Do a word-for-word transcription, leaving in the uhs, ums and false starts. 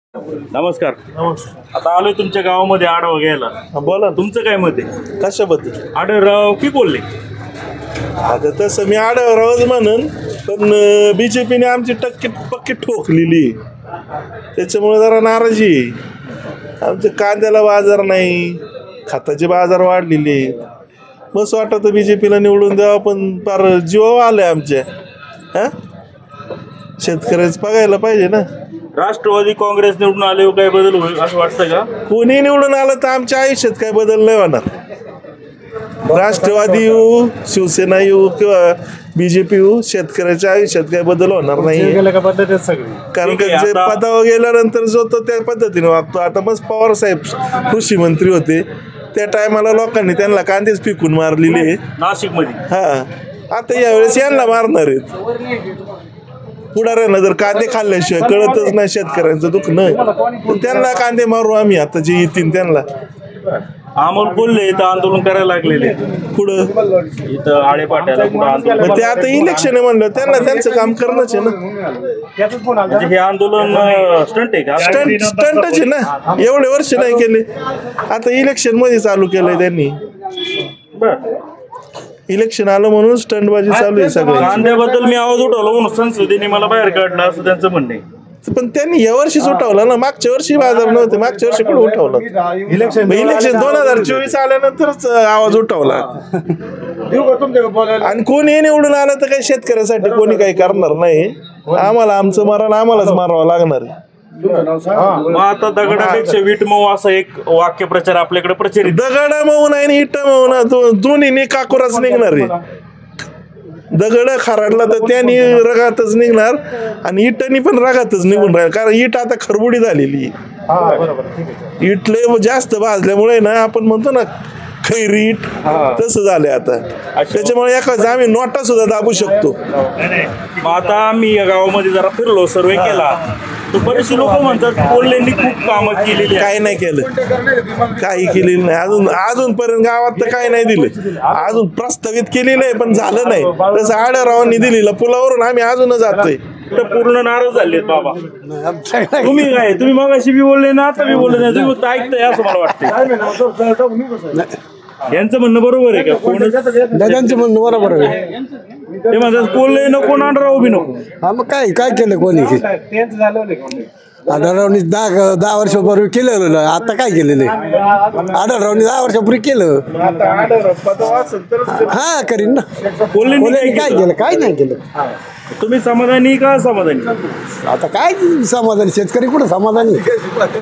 नमस्कार. नमस्कार. आता आलोय तुमच्या गावामध्ये आढावा घ्यायला. हा, बोला. तुमचं काय मत आहे कशाबद्दल? आढळराव की बोलले? आता तसं मी आढळरावच म्हणन, पण बीजेपीने आमची टक्के पक्की ठोकलेली, त्याच्यामुळे जरा नाराजी आहे. आमच्या कांद्याला बाजार नाही, खताचे बाजार वाढलेले. बस वाटतं बीजेपीला निवडून द्यावं, पण फार जीवावर आलंय आमच्या. हा, शेतकऱ्याच बघायला पाहिजे ना. राष्ट्रवादी काँग्रेस निवडून आले हो, काय बदल होईल असं वाटतं का? कोणी निवडून आलं तर आमच्या आयुष्यात काय बदल नाही होणार. राष्ट्रवादी येऊ, शिवसेना येऊ किंवा बीजेपी येऊ, शेतकऱ्याच्या आयुष्यात काही बदल होणार नाही. कारण ठीक आहे, जे आता- पदावर गेल्यानंतर जो तो त्या पद्धतीने वागतो. आता मग पवार साहेब कृषी मंत्री होते, त्या टायमाला लोकांनी त्यांना कांदेच पिकून मारलेले. नाशिक मध्ये हा, आता यावेळेस यांना मारणार आहेत. पुढाऱ्यांना जर कांदे खाल्ल्याशिवाय कळतच नाही शेतकऱ्यांचं दुखणं, त्यांना कांदे मारू आम्ही. आता जे येतील त्यांना. अमोल बोलले इथं आंदोलन करायला लागलेले पुढं इथं आळेपाट्याला कुठं आंदोलन. मग ते आता इलेक्शन आहे म्हणलं, त्यांना त्यांचं काम करणंच आहे ना. म्हणजे हे आंदोलन स्टंट आहे का? स्टंट स्टंटच आहे ना, एवढे वर्ष नाही केले, आता इलेक्शन मध्ये चालू केलंय त्यांनी. बरं. इलेक्शन आलं म्हणून स्टंटबाजी चालू आहे सगळं. कांद्याबद्दल मी आवाज उठवला म्हणून संसदेने मला बाहेर काढलं असं त्यांचं म्हणणं आहे. पण त्यांनी या वर्षीच उठवलं ना, मागच्या वर्षी बाजार नव्हते, मागच्या वर्षी कुठे उठवलं? इलेक्शन इलेक्शन दोन हजार चोवीस आल्यानंतरच आवाज उठवला. आणि कोणी निवडून आलं तर काही शेतकऱ्यासाठी कोणी काही करणार नाही. आम्हाला आमचं मरण आम्हालाच मारावं लागणार आहे. मग आता दगडापेक्षा वीट मऊ असं एक वाक्यप्रचार आपल्याकडे प्रचलित. दगड मऊ नाही आणि इट मऊ ना, दोन्ही काकुराच निघणार आहे. दगड खराडला तर त्यानी रगातच निघणार आणि इटानी पण रगातच निघून राहील. कारण इट आता खरबुडी झालेली. इट लय जास्त भाजल्यामुळे ना, आपण म्हणतो ना खैरी इट, तसं झालंय आता. त्याच्यामुळे एखाद आम्ही नोटा सुद्धा दाबू शकतो. मग आता आम्ही या गावामध्ये जरा फिरलो, सर्वे केला, तर बरेचसे लोक म्हणतात कोल्हेंनी खूप कामं केलेली आहेत. काही नाही केलं, काही केलेलं नाही अजून. अजूनपर्यंत गावात तर काही नाही दिलं. अजून प्रस्तावित केलेलं आहे पण झालं नाही. तसं आढळरावांनी दिलेलं पुलावरून आम्ही अजून जातोय. तर पूर्ण नाराज झालेत बाबा. तुम्ही काय, तुम्ही मगाशी बी बोलले ना, आता बी बोलले नाही, तुम्ही फक्त ऐकताय असं मला वाटतं. यांचं म्हणणं बरोबर आहे का? कोण दादांचं म्हणणं बरोबर आहे. ते म्हणतात कोल्हे नको आढळराव बी नको. हा, मग काय काय केलं कोणी? आढळरावनी दहा दहा वर्षापूर्वी केलं, आता काय केलेलं आहे? आढळरावनी दहा वर्षापूर्वी केलं. हा, करीन ना. कोल्हेंनी काय केलं? काय नाही केलं. तुम्ही समाधानी का समाधानी? आता काय समाधानी? शेतकरी कुठं समाधानी?